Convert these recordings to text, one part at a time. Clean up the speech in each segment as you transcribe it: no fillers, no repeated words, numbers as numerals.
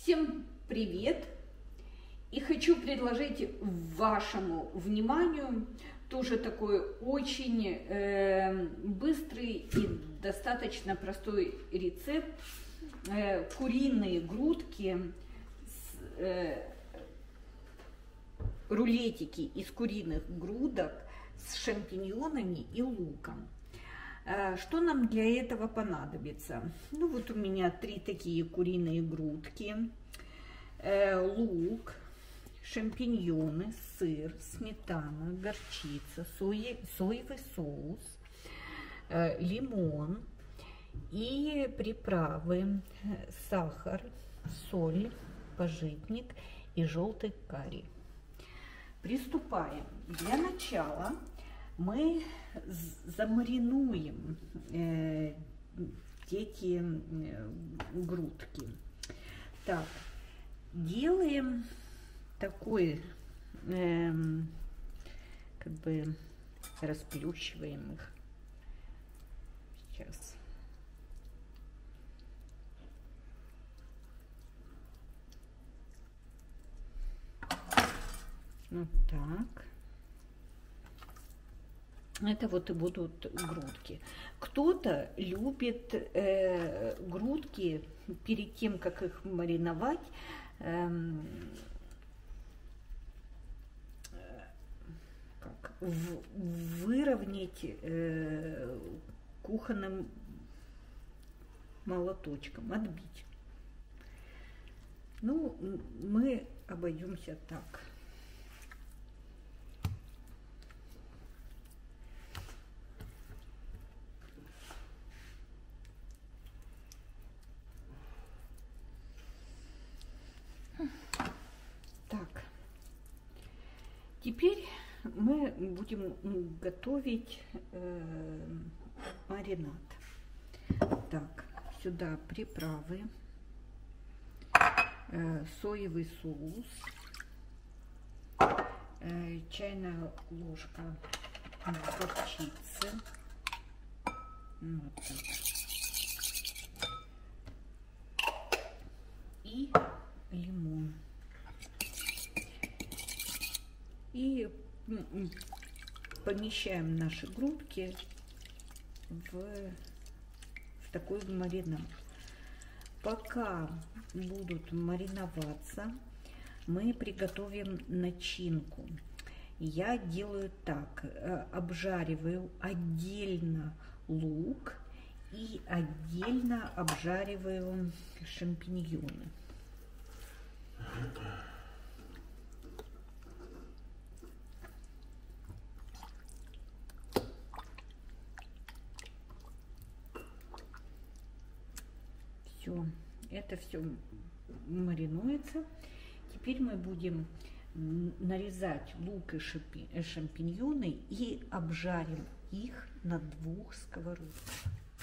Всем привет! И хочу предложить вашему вниманию тоже такой очень быстрый и достаточно простой рецепт. Куриные грудки, рулетики из куриных грудок с шампиньонами и луком. Что нам для этого понадобится? Ну вот у меня 3 такие куриные грудки, лук, шампиньоны, сыр, сметана, горчица, соевый соус, лимон и приправы: сахар, соль, пажитник и желтый карри. Приступаем. Для начала мы замаринуем эти грудки. Так, делаем такой, как бы расплющиваем их. Сейчас. Вот так. Это вот и будут грудки. Кто-то любит грудки перед тем, как их мариновать, выровнять кухонным молоточком, отбить. Ну, мы обойдемся так. Так, теперь мы будем готовить маринад. Так, сюда приправы, соевый соус, чайная ложка горчицы, вот так, и лимон. И помещаем наши грудки в такой маринад. Пока будут мариноваться, мы приготовим начинку. Я делаю так: обжариваю отдельно лук и отдельно обжариваю шампиньоны. Это все маринуется. Теперь мы будем нарезать лук и шампиньоны и обжарим их на 2 сковородках.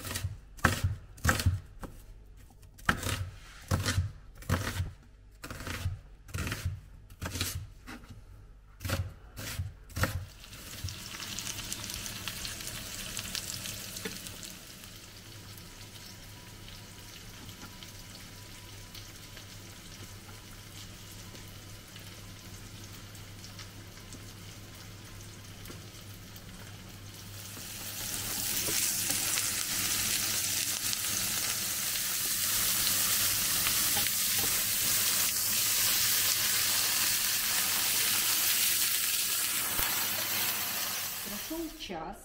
Прошел час,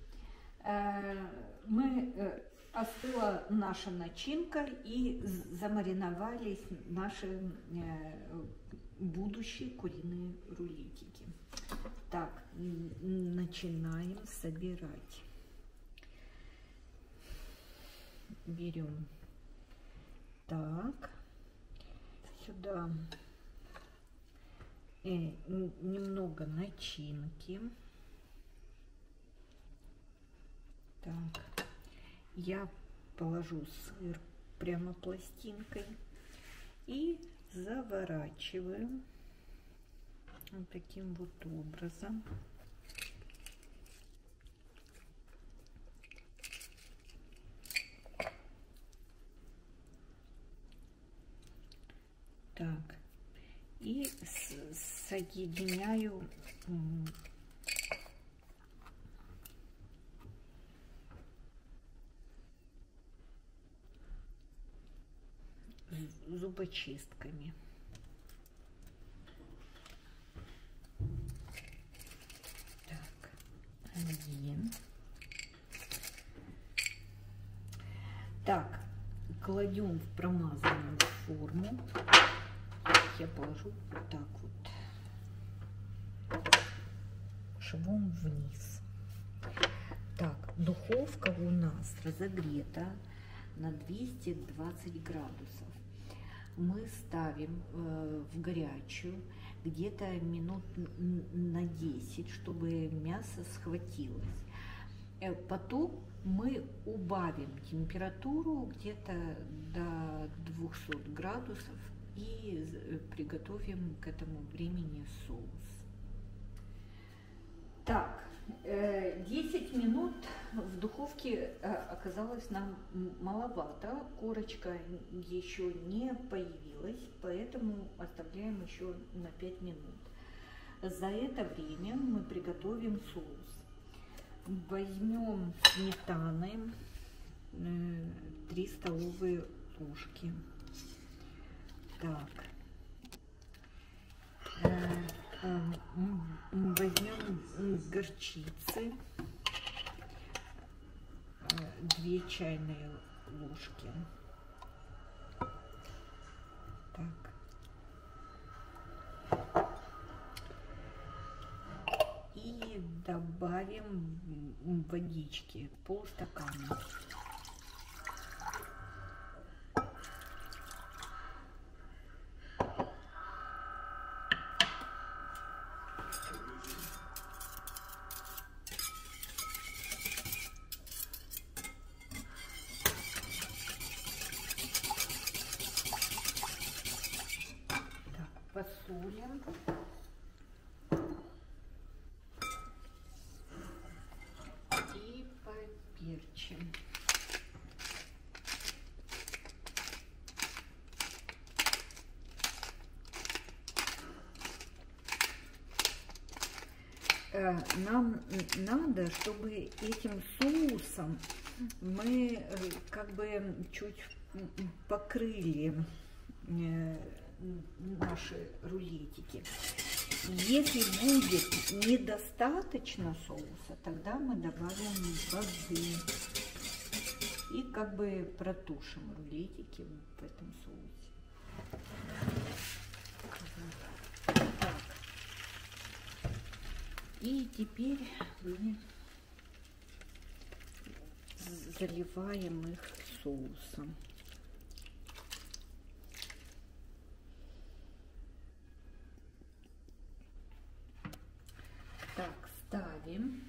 остыла наша начинка и замариновались наши будущие куриные рулетики. Так, начинаем собирать. Берем так, сюда немного начинки. Так, я положу сыр прямо пластинкой и заворачиваю вот таким вот образом. Так, и соединяю зубочистками. Так, один. Так, кладем в промазанную форму. Я положу вот так вот швом вниз. Так, духовка у нас разогрета на 220 градусов. Мы ставим в горячую где-то минут на 10, чтобы мясо схватилось. Потом мы убавим температуру где-то до 200 градусов и приготовим к этому времени соус. Так, 10 минут в духовке оказалось нам маловато, корочка еще не появилась, поэтому оставляем еще на 5 минут. За это время мы приготовим соус. Возьмем сметаны 3 столовые ложки. Так, возьмем горчицы 2 чайные ложки. Так. И добавим водички, полстакана. Посолим. И поперчим. Нам надо, чтобы этим соусом мы как бы чуть покрыли наши рулетики. Если будет недостаточно соуса, тогда мы добавим воды и как бы протушим рулетики в этом соусе. Так. И теперь мы заливаем их соусом. Так, ставим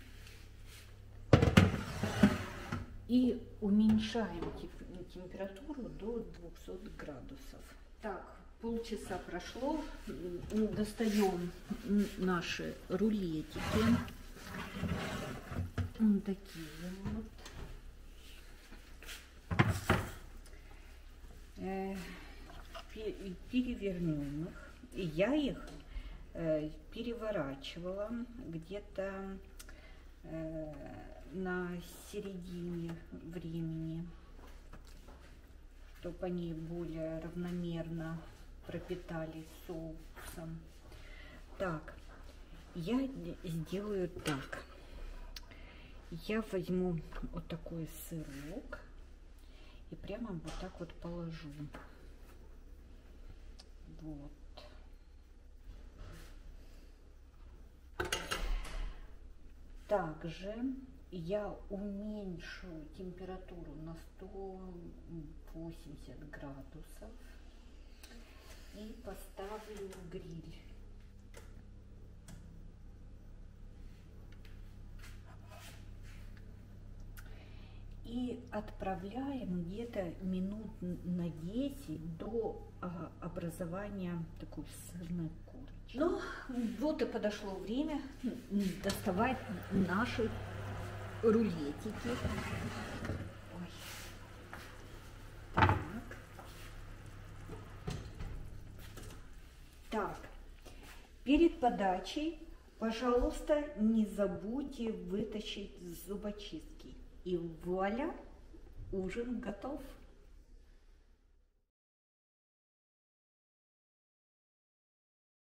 и уменьшаем температуру до 200 градусов. Так, полчаса прошло, достаем наши рулетики, вот такие вот. Перевернем их. Я их переворачивала где-то на середине времени, чтобы они более равномерно пропитались соусом. Так, я сделаю так. Я возьму вот такой сырок и прямо вот так вот положу. Вот. Также я уменьшу температуру на 180 градусов и поставлю в гриль. И отправляем где-то минут на 10 до образования такой сырной корочки. Ну, вот и подошло время доставать наши рулетики. Ой. Так. Так, перед подачей, пожалуйста, не забудьте вытащить зубочистки. И вуаля, ужин готов.